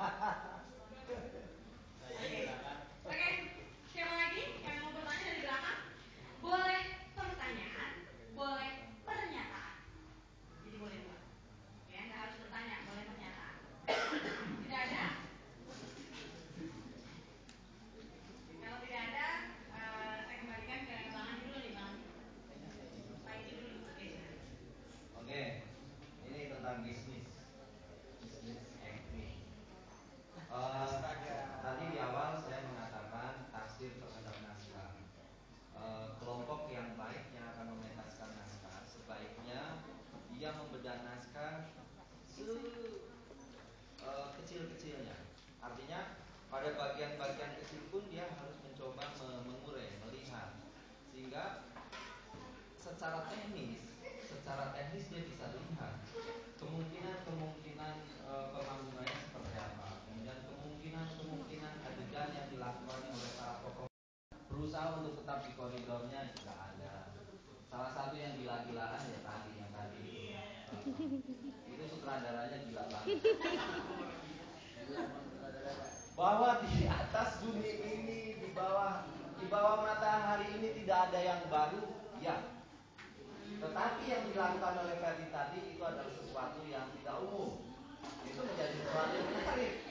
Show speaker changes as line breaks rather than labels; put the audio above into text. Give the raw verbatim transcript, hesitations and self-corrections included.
Oke, siapa lagi yang mau bertanya dari belakang? Boleh pertanyaan, boleh pernyataan. Jadi boleh dua. Ya, nggak harus bertanya, boleh pernyataan. Tidak ada? Kalau tidak ada, uh, saya kembalikan ke Bang Andi dulu nih, Bang. Pak itu dulu. Oke.
Oke, ini tentang bisnis, bisnis acting. Uh, tadi di awal saya mengatakan tafsir terhadap naskah. Uh, kelompok yang baik yang akan mementaskan naskah sebaiknya dia membedah naskah se uh, kecil-kecilnya. Artinya pada bagian-bagian kecil pun dia harus mencoba mengurai, melihat, sehingga secara teknis, secara teknis dia bisa lihat kemungkinan-kemungkinan e, pemanggungannya seperti apa, kemudian kemungkinan-kemungkinan adegan yang dilakukan oleh para tokoh berusaha untuk tetap di koridornya juga ada. Salah satu yang gila-gilaan ya tadi yang tadi itu sutradaranya gila banget. Bahwa di atas bumi ini, di bawah di bawah matahari ini tidak ada yang baru, ya. Tetapi yang dilakukan oleh Ferdi tadi itu adalah sesuatu yang tidak umum. Itu menjadi sesuatu yang menarik.